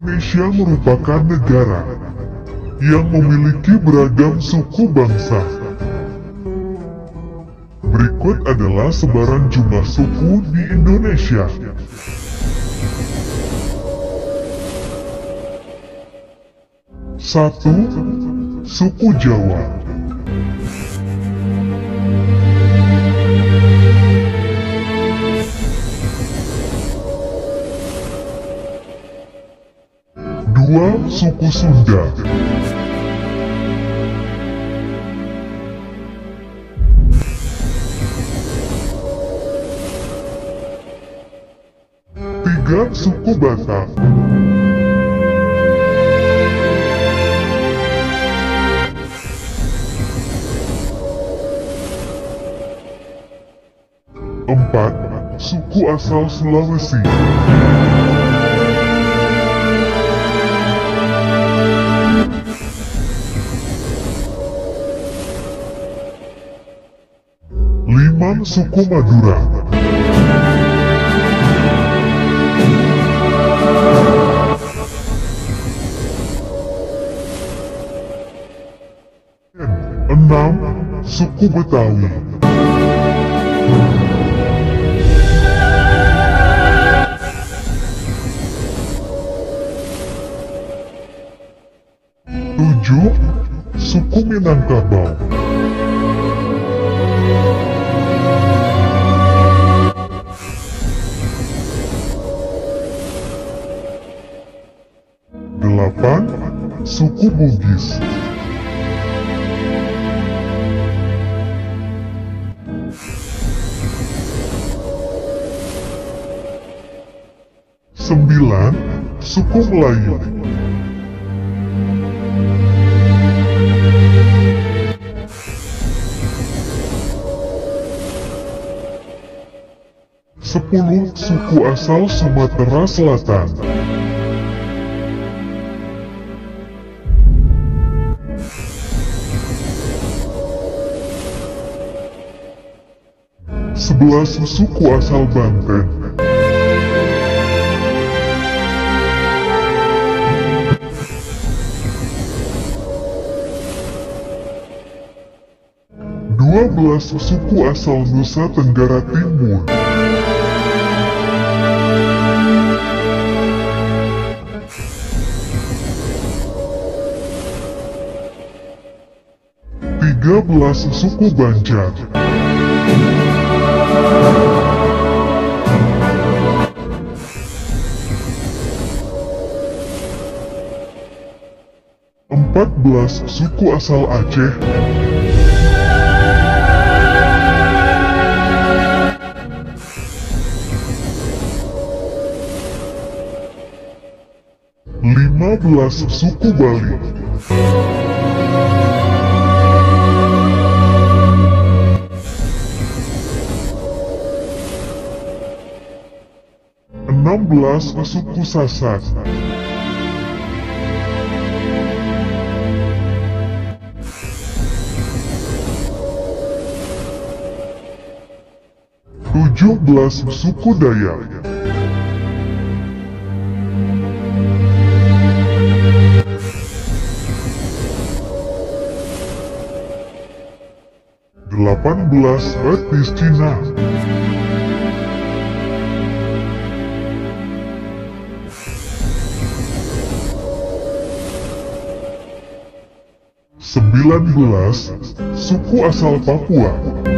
Indonesia merupakan negara yang memiliki beragam suku bangsa. Berikut adalah sebaran jumlah suku di Indonesia. 1. Suku Jawa. 2. Suku Sunda. 3. Suku Batak. 4. Suku asal Sulawesi. 5. Suku Madura. 6. Suku Betawi. 7. Suku Minangkabau. 8. Suku Bugis. 9. Suku Melayu. 10. Suku asal Sumatera Selatan. 11. Suku asal Banten. 12. Suku asal Nusa Tenggara Timur. 13. Suku Banjar. 14. Suku asal Aceh. 15. Suku Bali. 16. Suku Sasak. 17. Suku Dayak. 18. Etnis Cina. 19. Suku asal Papua.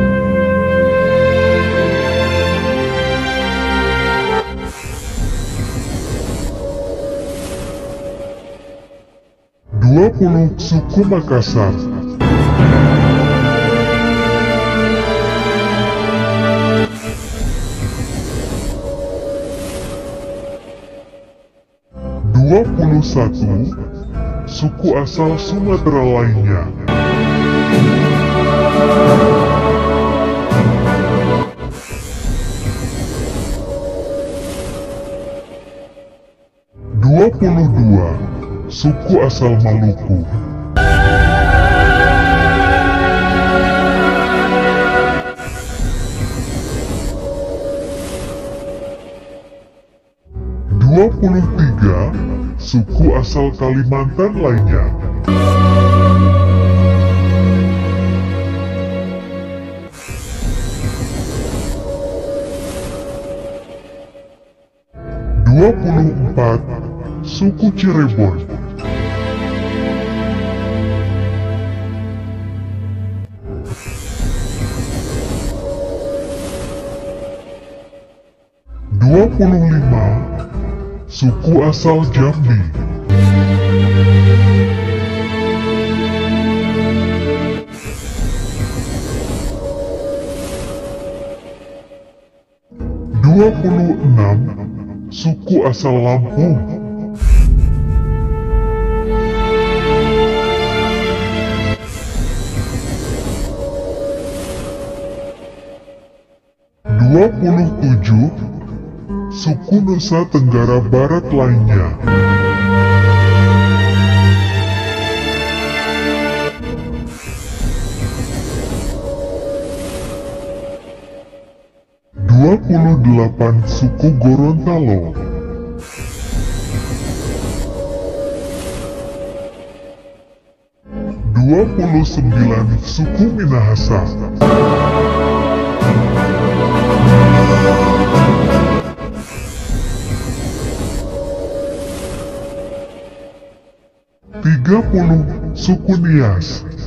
20. Suku Makassar. 21. Suku asal Sumatera lainnya. 22. Suku asal Maluku. 23. suku asal Kalimantan lainnya. Suku Cirebon. 25 suku asal Jambi. 26 suku asal Lampung. 27 suku Nusa Tenggara Barat lainnya. 28 suku Gorontalo. 29 suku Minahasa. 30 suku Nias.